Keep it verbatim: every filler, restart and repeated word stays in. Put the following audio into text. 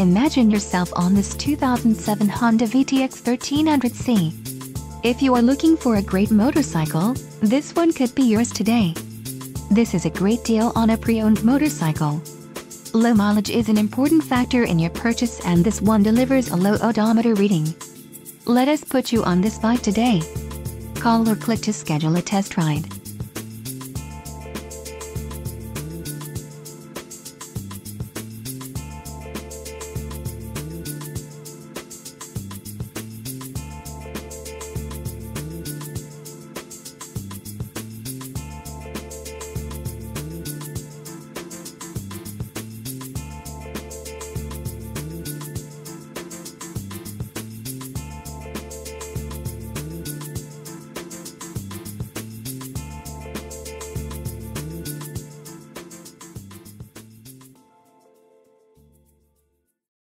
Imagine yourself on this two thousand seven Honda V T X thirteen hundred C. If you are looking for a great motorcycle, this one could be yours today. This is a great deal on a pre-owned motorcycle. Low mileage is an important factor in your purchase, and this one delivers a low odometer reading. Let us put you on this bike today. Call or click to schedule a test ride.